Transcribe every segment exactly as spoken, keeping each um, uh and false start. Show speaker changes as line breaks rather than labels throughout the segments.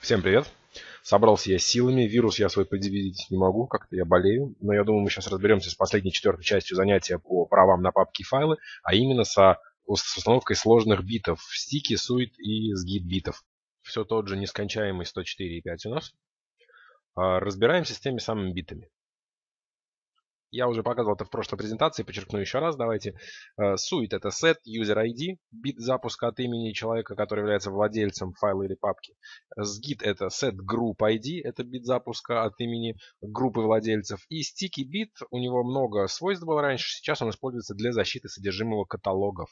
Всем привет! Собрался я с силами, вирус я свой предъявить не могу, как-то я болею. Но я думаю, мы сейчас разберемся с последней четвертой частью занятия по правам на папки и файлы, а именно со, с установкой сложных битов в стике, суит и сгиб битов. Все тот же нескончаемый сто четыре и пять у нас. Разбираемся с теми самыми битами. Я уже показывал это в прошлой презентации, подчеркну еще раз, давайте. Суит это set user ай ди, бит запуска от имени человека, который является владельцем файла или папки. Sgit это set group ай ди, это бит запуска от имени группы владельцев. И sticky bit, у него много свойств было раньше, сейчас он используется для защиты содержимого каталогов.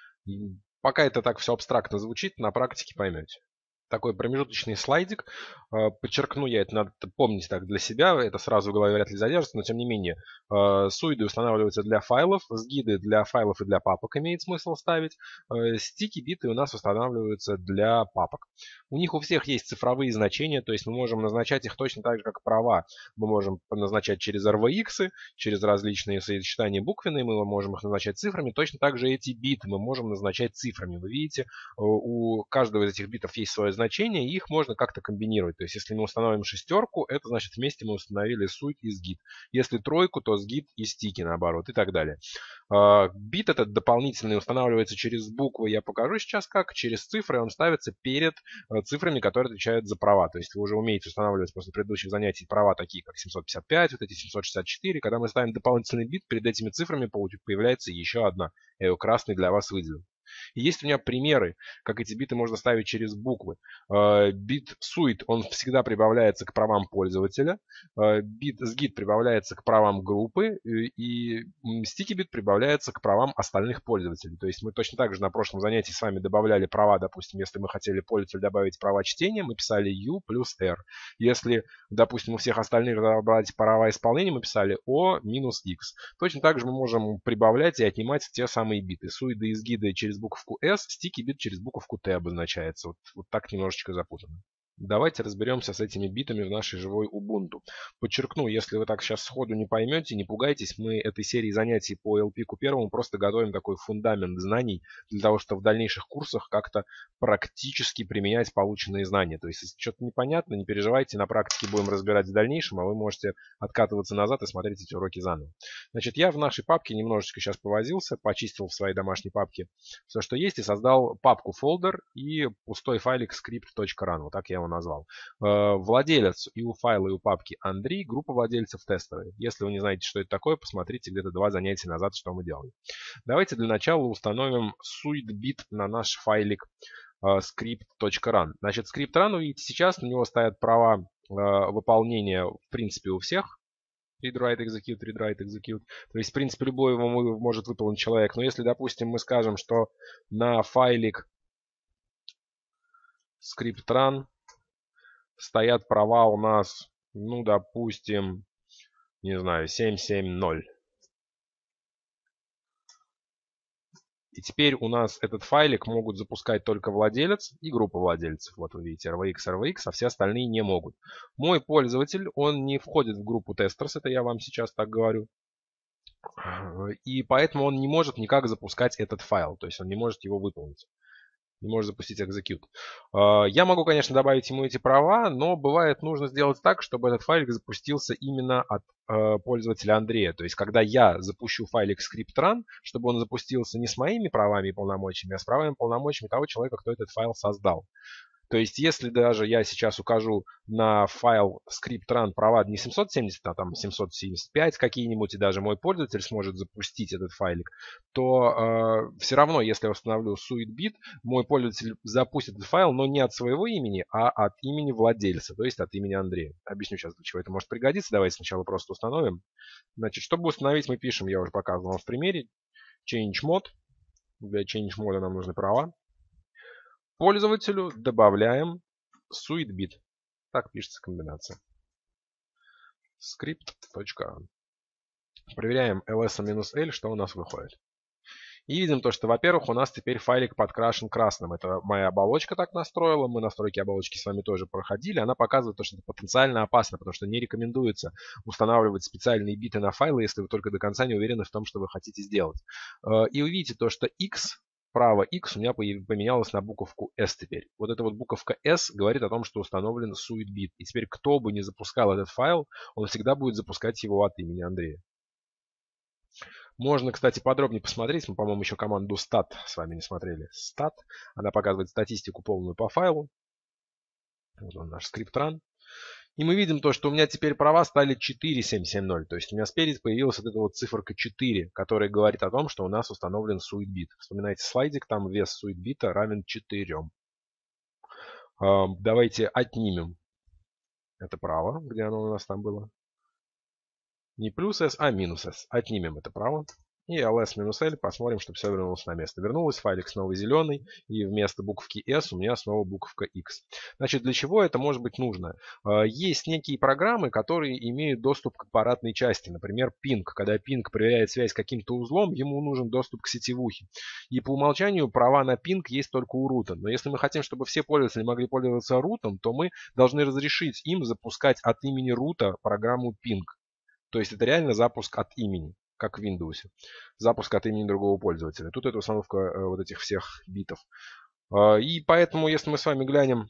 Пока это так все абстрактно звучит, на практике поймете. Такой промежуточный слайдик. Подчеркну я, это надо помнить так для себя, это сразу в голове вряд ли задержится, но тем не менее. Суиды устанавливаются для файлов, сгиды для файлов и для папок имеет смысл ставить. Стики, биты у нас устанавливаются для папок. У них у всех есть цифровые значения, то есть мы можем назначать их точно так же, как права. Мы можем назначать через эр ви икс, через различные сочетания буквенные, мы можем их назначать цифрами. Точно так же эти биты мы можем назначать цифрами. Вы видите, у каждого из этих битов есть свое значение, и их можно как-то комбинировать. То есть, если мы установим шестерку, это значит вместе мы установили суит и сгит. Если тройку, то сгит и стики наоборот, и так далее. Бит этот дополнительный устанавливается через буквы, я покажу сейчас как. Через цифры он ставится перед цифрами, которые отвечают за права. То есть, вы уже умеете устанавливать после предыдущих занятий права такие, как семьсот пятьдесят пять, вот эти семьсот шестьдесят четыре. Когда мы ставим дополнительный бит, перед этими цифрами появляется еще одна. Я ее красный для вас выделил. И есть у меня примеры, как эти биты можно ставить через буквы. Бит суит, он всегда прибавляется к правам пользователя. Бит сгит прибавляется к правам группы. И sticky bit прибавляется к правам остальных пользователей. То есть мы точно так же на прошлом занятии с вами добавляли права. Допустим, если мы хотели пользователю добавить права чтения, мы писали U плюс R. Если, допустим, у всех остальных добавить права исполнения, мы писали O минус X. Точно так же мы можем прибавлять и отнимать те самые биты. Суиды и сгиды через буковку S, sticky bit через буковку T обозначается. Вот, вот так немножечко запутанно. Давайте разберемся с этими битами в нашей живой Ubuntu. Подчеркну, если вы так сейчас сходу не поймете, не пугайтесь, мы этой серии занятий по эл пи первому просто готовим такой фундамент знаний для того, чтобы в дальнейших курсах как-то практически применять полученные знания. То есть, если что-то непонятно, не переживайте, на практике будем разбирать в дальнейшем, а вы можете откатываться назад и смотреть эти уроки заново. Значит, я в нашей папке немножечко сейчас повозился, почистил в своей домашней папке все, что есть, и создал папку folder и пустой файлик script.run. Вот так я его назвал. Владелец и у файла, и у папки Андрей, группа владельцев тестовые. Если вы не знаете, что это такое, посмотрите где-то два занятия назад, что мы делали. Давайте для начала установим suitbit на наш файлик script.run. Значит, script.run, видите, сейчас на него стоят права выполнения, в принципе, у всех. Read, write, execute, read, write, execute. То есть, в принципе, любой его может выполнить человек. Но если, допустим, мы скажем, что на файлик script.run стоят права у нас, ну, допустим, не знаю, семь семь ноль. И теперь у нас этот файлик могут запускать только владелец и группа владельцев. Вот вы видите, эр ви икс, эр ви икс, а все остальные не могут. Мой пользователь, он не входит в группу testers, это я вам сейчас так говорю. И поэтому он не может никак запускать этот файл, то есть он не может его выполнить. Не может запустить execute. Я могу, конечно, добавить ему эти права, но бывает нужно сделать так, чтобы этот файлик запустился именно от пользователя Андрея. То есть, когда я запущу файлик script.run, чтобы он запустился не с моими правами и полномочиями, а с правами и полномочиями того человека, кто этот файл создал. То есть, если даже я сейчас укажу на файл script.run права не семьсот семьдесят, а там семьсот семьдесят пять какие-нибудь, и даже мой пользователь сможет запустить этот файлик, то э, все равно, если я установлю suitbit, мой пользователь запустит этот файл, но не от своего имени, а от имени владельца, то есть от имени Андрея. Объясню сейчас, для чего это может пригодиться. Давайте сначала просто установим. Значит, чтобы установить, мы пишем, я уже показывал вам в примере, change mode. Для change mode нам нужны права. Пользователю добавляем suitbit. Так пишется комбинация. script.run. Проверяем ls-l, что у нас выходит. И видим то, что, во-первых, у нас теперь файлик подкрашен красным. Это моя оболочка так настроила. Мы настройки оболочки с вами тоже проходили. Она показывает то, что это потенциально опасно, потому что не рекомендуется устанавливать специальные биты на файлы, если вы только до конца не уверены в том, что вы хотите сделать. И увидите то, что x справа X у меня поменялась на буковку S теперь. Вот эта вот буковка S говорит о том, что установлен SUITBIT. И теперь кто бы ни запускал этот файл, он всегда будет запускать его от имени Андрея. Можно, кстати, подробнее посмотреть. Мы, по-моему, еще команду stat с вами не смотрели. Stat. Она показывает статистику полную по файлу. Вот он, наш скрипт run. И мы видим то, что у меня теперь права стали четыре семь семь ноль. То есть у меня спереди появилась вот эта вот циферка четыре, которая говорит о том, что у нас установлен SUITBIT. Вспоминайте слайдик, там вес SUITBIT равен четырем. Давайте отнимем это право, где оно у нас там было. Не плюс S, а минус S. Отнимем это право. И ls-l, посмотрим, чтобы все вернулось на место. Вернулось, файлик снова зеленый, и вместо буковки S у меня снова буковка X. Значит, для чего это может быть нужно? Есть некие программы, которые имеют доступ к аппаратной части. Например, ping. Когда ping проверяет связь с каким-то узлом, ему нужен доступ к сетевухе. И по умолчанию права на ping есть только у рута. Но если мы хотим, чтобы все пользователи могли пользоваться рутом, то мы должны разрешить им запускать от имени рута программу ping. То есть это реально запуск от имени, как в Windows. Запуск от имени другого пользователя. Тут это установка э, вот этих всех битов. Э, и поэтому, если мы с вами глянем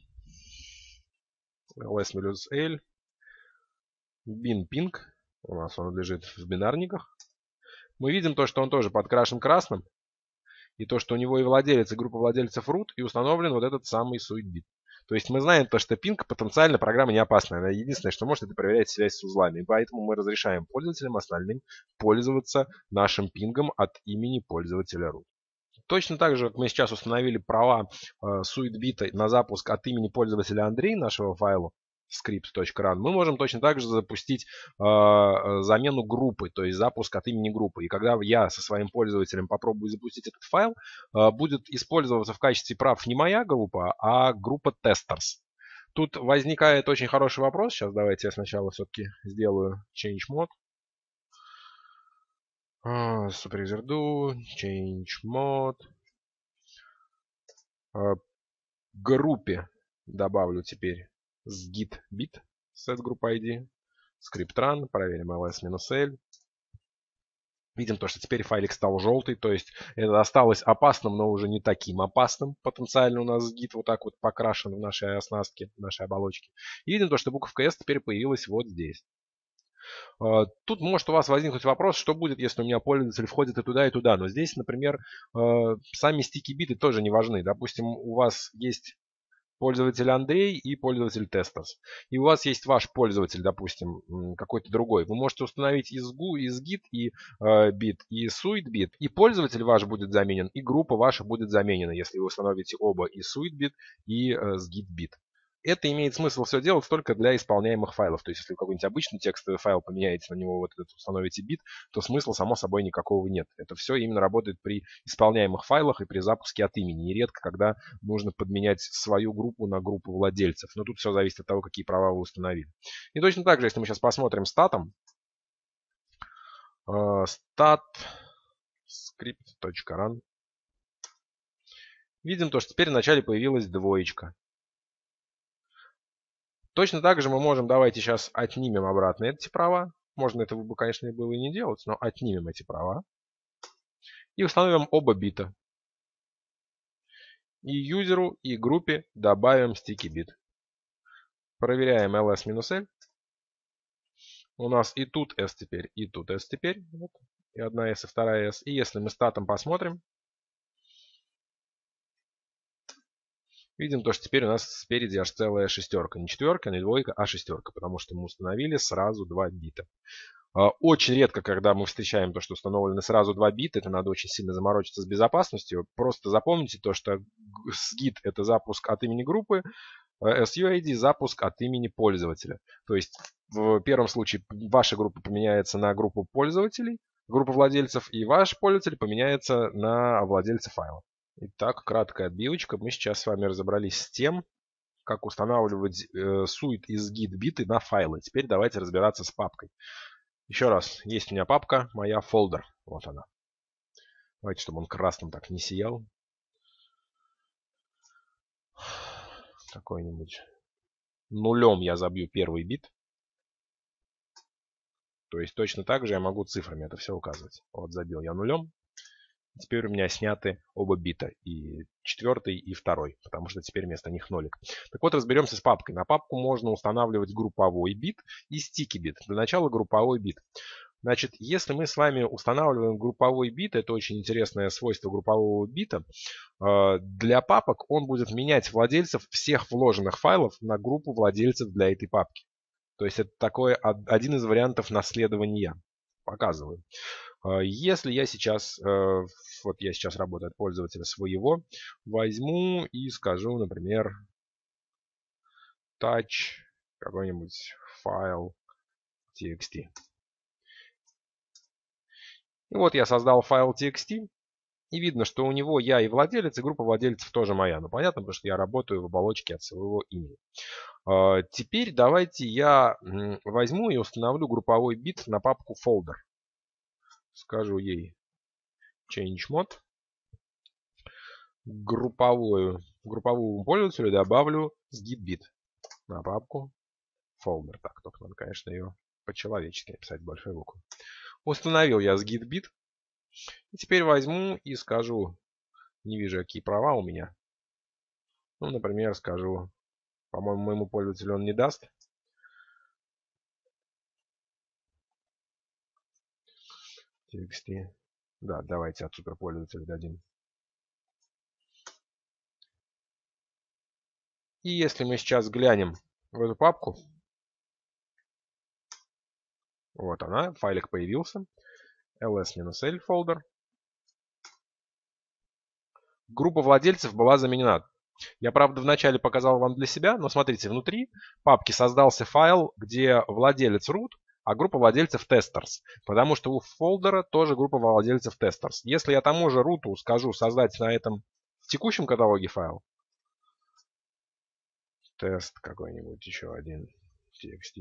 ls-l, bin ping, у нас он лежит в бинарниках, мы видим то, что он тоже подкрашен красным. И то, что у него и владелец, и группа владельцев root, и установлен вот этот самый SUITBIT. То есть мы знаем то, что ping потенциально программа не опасная. Она единственное, что может, это проверять связь с узлами. И поэтому мы разрешаем пользователям остальным пользоваться нашим пингом от имени пользователя root. Точно так же, как мы сейчас установили права э, SUITBIT на запуск от имени пользователя Андрей нашего файла script.run, мы можем точно так же запустить э, замену группы, то есть запуск от имени группы. И когда я со своим пользователем попробую запустить этот файл, э, будет использоваться в качестве прав не моя группа, а группа testers. Тут возникает очень хороший вопрос. Сейчас давайте я сначала все-таки сделаю change mode. Uh, superuser do, change mode. Uh, группе добавлю теперь sgit bit set group ай ди, script run, проверим ls-l. Видим то, что теперь файлик стал желтый, то есть это осталось опасным, но уже не таким опасным. Потенциально у нас sgit вот так вот покрашен в нашей оснастке, в нашей оболочке. И видим то, что буковка S теперь появилась вот здесь. Тут может у вас возникнуть вопрос, что будет, если у меня пользователь входит и туда, и туда. Но здесь, например, сами стики-биты тоже не важны. Допустим, у вас есть пользователь Андрей и пользователь Testers. И у вас есть ваш пользователь, допустим, какой-то другой. Вы можете установить и sgit, и э, bit, и SUITBIT. И пользователь ваш будет заменен, и группа ваша будет заменена, если вы установите оба и SUITBIT, и э, sgit-bit. Это имеет смысл все делать только для исполняемых файлов. То есть, если вы какой-нибудь обычный текстовый файл поменяете, на него вот этот установите бит, то смысла, само собой, никакого нет. Это все именно работает при исполняемых файлах и при запуске от имени. И редко, когда нужно подменять свою группу на группу владельцев. Но тут все зависит от того, какие права вы установили. И точно так же, если мы сейчас посмотрим статом, stat script.run, видим то, что теперь вначале появилась двоечка. Точно так же мы можем, давайте сейчас отнимем обратно эти права. Можно этого бы, конечно, было и не делать, но отнимем эти права. И установим оба бита. И юзеру, и группе добавим sticky bit. Проверяем ls-l. У нас и тут s теперь, и тут s теперь. Вот. И одна s, и вторая s. И если мы статом посмотрим, видим то, что теперь у нас спереди аж целая шестерка. Не четверка, не двойка, а шестерка. Потому что мы установили сразу два бита. Очень редко, когда мы встречаем то, что установлены сразу два бита. Это надо очень сильно заморочиться с безопасностью. Просто запомните то, что sgit это запуск от имени группы, suid запуск от имени пользователя. То есть в первом случае ваша группа поменяется на группу пользователей, группу владельцев, и ваш пользователь поменяется на владельца файла. Итак, краткая отбивочка. Мы сейчас с вами разобрались с тем, как устанавливать э, suit и sgit биты на файлы. Теперь давайте разбираться с папкой. Еще раз, есть у меня папка, моя folder. Вот она. Давайте, чтобы он красным так не сиял. Какой-нибудь нулем я забью первый бит. То есть точно так же я могу цифрами это все указывать. Вот забил я нулем. Теперь у меня сняты оба бита, и четвертый, и второй, потому что теперь вместо них нолик. Так вот, разберемся с папкой. На папку можно устанавливать групповой бит и стики бит. Для начала групповой бит. Значит, если мы с вами устанавливаем групповой бит, это очень интересное свойство группового бита, для папок он будет менять владельцев всех вложенных файлов на группу владельцев для этой папки. То есть это такой один из вариантов наследования. Показываю. Если я сейчас, вот я сейчас работаю от пользователя своего, возьму и скажу, например, touch какой-нибудь файл txt. И вот я создал файл txt, и видно, что у него я и владелец, и группа владельцев тоже моя. Ну, понятно, потому что я работаю в оболочке от своего имени. Теперь давайте я возьму и установлю групповой бит на папку folder. Скажу ей change mod. Групповую, групповому пользователю добавлю sgit-bit на папку folder. Так, только надо, конечно, ее по-человечески написать большой буквой. Установил я sgit-bit. И теперь возьму и скажу, не вижу, какие права у меня. Ну, например, скажу, по-моему, моему пользователю он не даст. txt. Да, давайте от суперпользователя дадим. И если мы сейчас глянем в эту папку, вот она, файлик появился, ls-l folder. Группа владельцев была заменена. Я, правда, вначале показал вам для себя, но смотрите, внутри папки создался файл, где владелец root, а группа владельцев testers. Потому что у фолдера тоже группа владельцев testers. Если я тому же root скажу создать на этом текущем каталоге файл, тест какой-нибудь еще один, txt,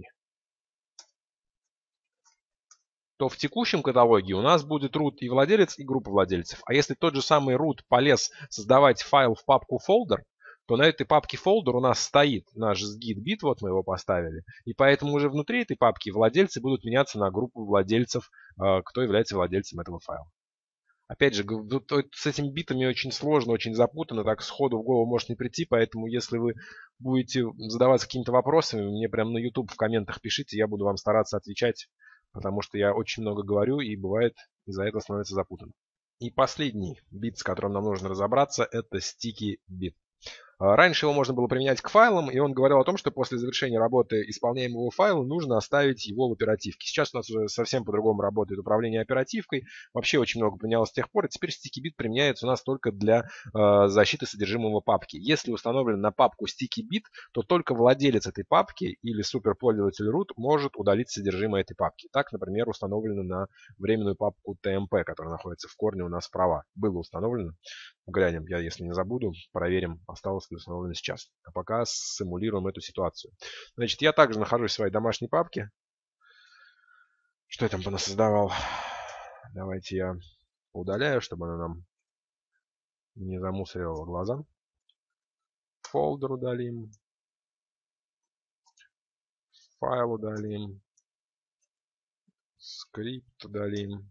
то в текущем каталоге у нас будет root и владелец, и группа владельцев. А если тот же самый root полез создавать файл в папку folder, то на этой папке folder у нас стоит наш sgit-bit, вот мы его поставили. И поэтому уже внутри этой папки владельцы будут меняться на группу владельцев, кто является владельцем этого файла. Опять же, с этими битами очень сложно, очень запутанно, так сходу в голову может не прийти, поэтому если вы будете задаваться какими-то вопросами, мне прямо на YouTube в комментах пишите, я буду вам стараться отвечать, потому что я очень много говорю и бывает из-за этого становится запутанно. И последний бит, с которым нам нужно разобраться, это sticky bit. Раньше его можно было применять к файлам, и он говорил о том, что после завершения работы исполняемого файла нужно оставить его в оперативке. Сейчас у нас уже совсем по-другому работает управление оперативкой. Вообще очень много поменялось с тех пор, и теперь sticky-bit применяется у нас только для э, защиты содержимого папки. Если установлен на папку sticky-bit, то только владелец этой папки или суперпользователь root может удалить содержимое этой папки. Так, например, установлено на временную папку tmp, которая находится в корне у нас справа. Было установлено. Глянем, я если не забуду, проверим, осталось ли установлено сейчас. А пока симулируем эту ситуацию. Значит, я также нахожусь в своей домашней папке. Что я там понасоздавал? Давайте я удаляю, чтобы она нам не замусорила глаза. Фолдер удалим. Файл удалим. Скрипт удалим.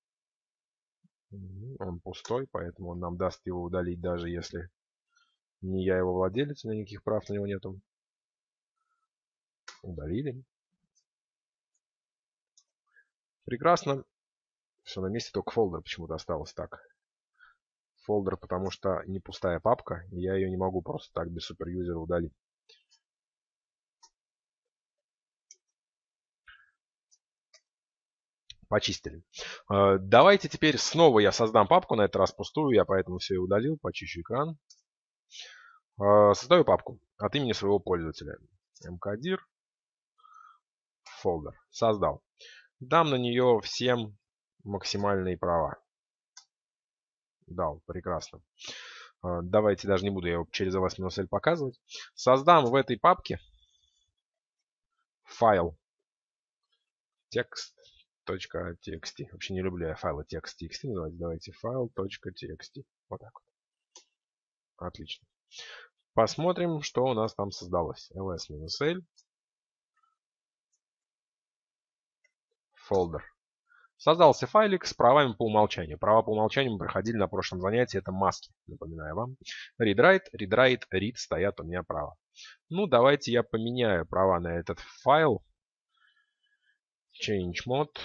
Он пустой, поэтому он нам даст его удалить, даже если не я его владелец, у меня никаких прав на него нету. Удалили. Прекрасно. Все на месте, только фолдер почему-то осталось так. Фолдер, потому что не пустая папка, и я ее не могу просто так без суперюзера удалить. Почистили. Давайте теперь снова я создам папку, на этот раз пустую, я поэтому все и удалил, почищу экран. Создаю папку от имени своего пользователя. mkdir, folder. Создал. Дам на нее всем максимальные права. Дал, прекрасно. Давайте даже не буду я его через ls-l показывать. Создам в этой папке файл text.txt. Вообще не люблю я файлы text.txt называть. Давайте файл.txt. Вот так вот. Отлично. Посмотрим, что у нас там создалось. ls-l. Folder. Создался файлик с правами по умолчанию. Права по умолчанию мы проходили на прошлом занятии. Это маски, напоминаю вам. Read-write, read-write, read стоят у меня права. Ну, давайте я поменяю права на этот файл. Change mode.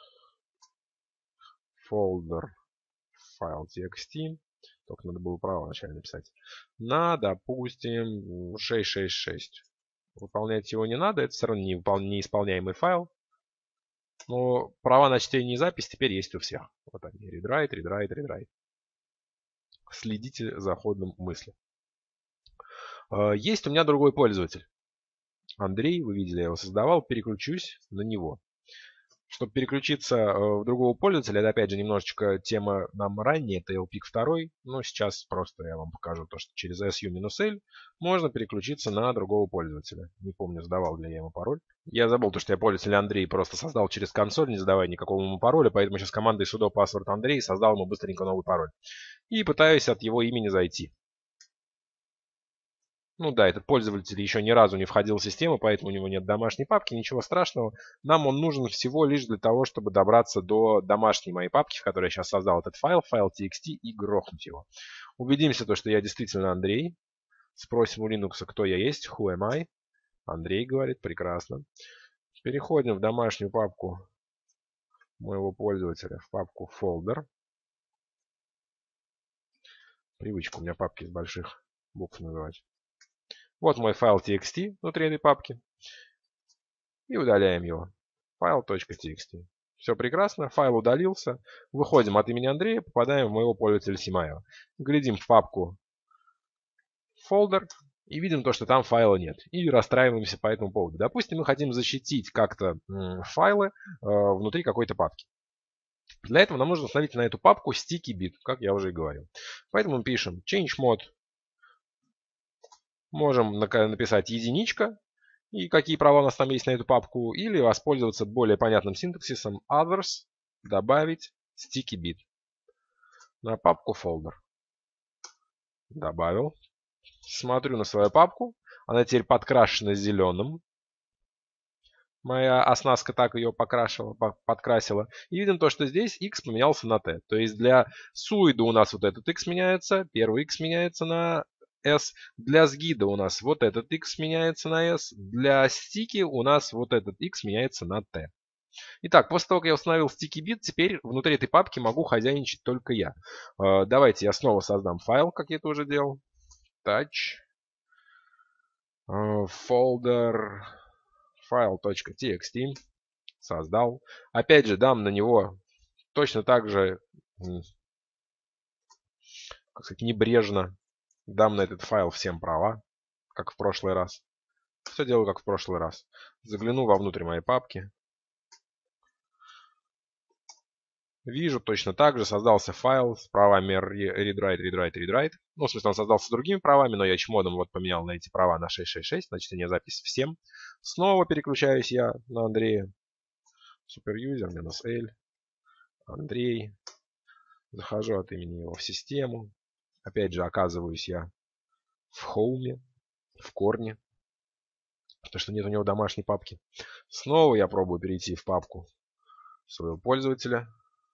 Folder. Файл txt. Только надо было право вначале написать. На, допустим, шесть шесть шесть. Выполнять его не надо. Это все равно неисполняемый файл. Но права на чтение и запись теперь есть у всех. Вот они. Read-write, read-write, read-write. Следите за ходом мысли. Есть у меня другой пользователь. Андрей, вы видели, я его создавал. Переключусь на него. Чтобы переключиться в другого пользователя, это опять же немножечко тема нам ранее, это эл пик два. Но сейчас просто я вам покажу то, что через su-l можно переключиться на другого пользователя. Не помню, задавал ли я ему пароль. Я забыл, то, что я пользователь Андрей просто создал через консоль, не задавая никакого ему пароля, поэтому сейчас командой sudo password Андрей создал ему быстренько новый пароль. И пытаюсь от его имени зайти. Ну да, этот пользователь еще ни разу не входил в систему, поэтому у него нет домашней папки, ничего страшного. Нам он нужен всего лишь для того, чтобы добраться до домашней моей папки, в которой я сейчас создал этот файл, файл txt, и грохнуть его. Убедимся, то, что я действительно Андрей. Спросим у Linux, кто я есть, who am I. Андрей говорит, прекрасно. Переходим в домашнюю папку моего пользователя, в папку folder. Привычка у меня папки из больших букв называть. Вот мой файл txt внутри этой папки. И удаляем его. Файл.txt. Все прекрасно. Файл удалился. Выходим от имени Андрея, попадаем в моего пользователя Симаева. Глядим в папку folder и видим то, что там файла нет. И расстраиваемся по этому поводу. Допустим, мы хотим защитить как-то файлы э, внутри какой-то папки. Для этого нам нужно установить на эту папку sticky bit, как я уже и говорил. Поэтому мы пишем change mode. Можем написать единичка, и какие права у нас там есть на эту папку, или воспользоваться более понятным синтаксисом others, добавить sticky bit на папку folder. Добавил. Смотрю на свою папку, она теперь подкрашена зеленым. Моя оснастка так ее покрашила, подкрасила. И видим то, что здесь x поменялся на t. То есть для суида у нас вот этот x меняется, первый x меняется на S. Для сгида у нас вот этот x меняется на S. Для стики у нас вот этот x меняется на T. Итак, после того, как я установил sticky bit, теперь внутри этой папки могу хозяйничать только я. Давайте я снова создам файл, как я это уже делал. Touch. Folder. File.txt. Создал. Опять же, дам на него точно так же, как сказать, небрежно. Дам на этот файл всем права, как в прошлый раз. Все делаю, как в прошлый раз. Загляну вовнутрь моей папки. Вижу точно так же. Создался файл с правами read-write, read-write, read-write. Ну, в смысле, он создался с другими правами, но я чмодом вот поменял на эти права на шесть шесть шесть. Значит, я запись всем. Снова переключаюсь я на Андрея. Суперюзер, минус L. Андрей. Захожу от имени его в систему. Опять же, оказываюсь я в хоуме, в корне. Потому что нет у него домашней папки. Снова я пробую перейти в папку своего пользователя.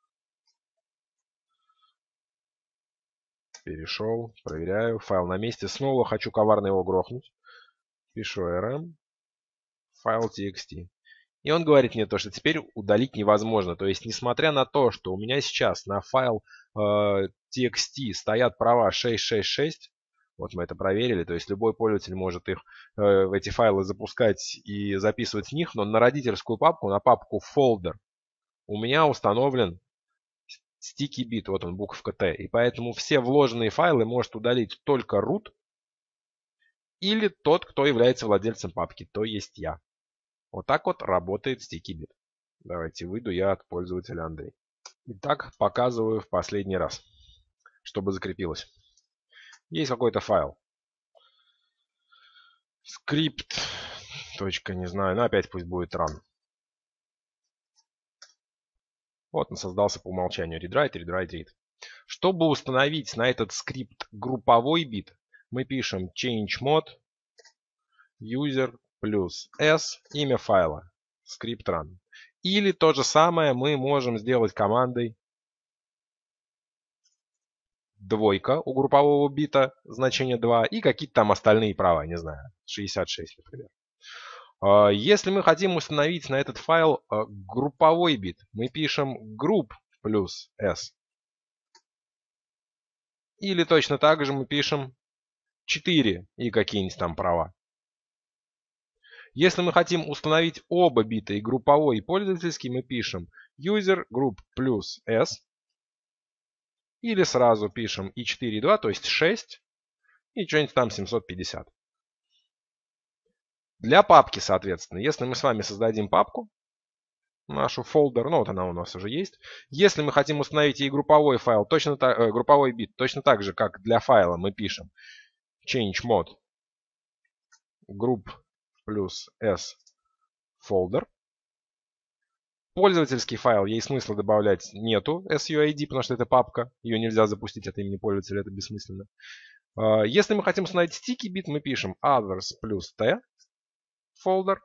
Перешел, проверяю. Файл на месте. Снова хочу коварно его грохнуть. Пишу rm. Файл txt. И он говорит мне то, что теперь удалить невозможно. То есть, несмотря на то, что у меня сейчас на файл э, txt стоят права шесть шесть шесть, вот мы это проверили, то есть любой пользователь может их э, в эти файлы запускать и записывать в них, но на родительскую папку, на папку folder, у меня установлен sticky bit, вот он, буковка T, и поэтому все вложенные файлы может удалить только root или тот, кто является владельцем папки, то есть я. Вот так вот работает sticky bit. Давайте выйду я от пользователя Андрей. Итак, показываю в последний раз, чтобы закрепилось. Есть какой-то файл. Скрипт. Точка, не знаю, но опять пусть будет run. Вот он создался по умолчанию. Read-write, read-write, read. Чтобы установить на этот скрипт групповой бит, мы пишем change mode user плюс s, имя файла, скрипт run. Или то же самое мы можем сделать командой двойка у группового бита, значение два, и какие-то там остальные права, не знаю, шестьдесят шесть, например. Если мы хотим установить на этот файл групповой бит, мы пишем group плюс s. Или точно так же мы пишем четыре и какие-нибудь там права. Если мы хотим установить оба бита, и групповой, и пользовательский, мы пишем user group плюс s. Или сразу пишем и четыре, и два, то есть шесть, и что-нибудь там семьсот пятьдесят. Для папки, соответственно, если мы с вами создадим папку, нашу folder, ну вот она у нас уже есть. Если мы хотим установить и групповой файл, точно так, э, групповой бит, точно так же, как для файла, мы пишем change mod group плюс s folder. Пользовательский файл, ей смысла добавлять нету, suid, потому что это папка, ее нельзя запустить от имени пользователя, это бессмысленно. Если мы хотим установить sticky bit, мы пишем others плюс t folder.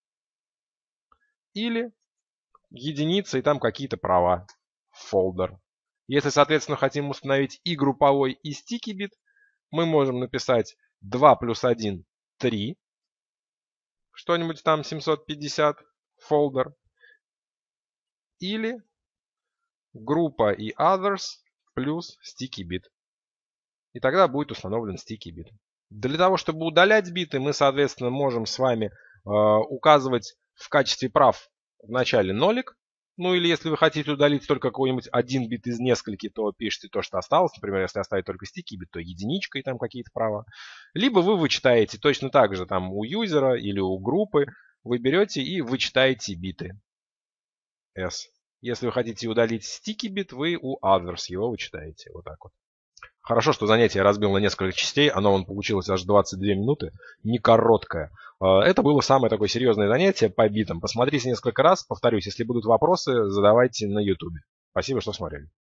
Или единица и там какие-то права folder. Если, соответственно, хотим установить и групповой, и sticky bit, мы можем написать два плюс один, три. Что-нибудь там семьсот пятьдесят folder. Или группа и others плюс sticky bit. И тогда будет установлен sticky bit. Для того, чтобы удалять биты, мы, соответственно, можем с вами э, указывать в качестве прав в начале нолик. Ну или если вы хотите удалить только какой-нибудь один бит из нескольких, то пишите то, что осталось. Например, если оставить только sticky bit, то единичка и там какие-то права. Либо вы вычитаете точно так же там у юзера или у группы. Вы берете и вычитаете биты S. Если вы хотите удалить sticky bit, вы у others его вычитаете. Вот так вот. Хорошо, что занятие я разбил на несколько частей. Оно вон получилось аж двадцать две минуты. Не короткое. Это было самое такое серьезное занятие по битам. Посмотрите несколько раз. Повторюсь, если будут вопросы, задавайте на ютубе. Спасибо, что смотрели.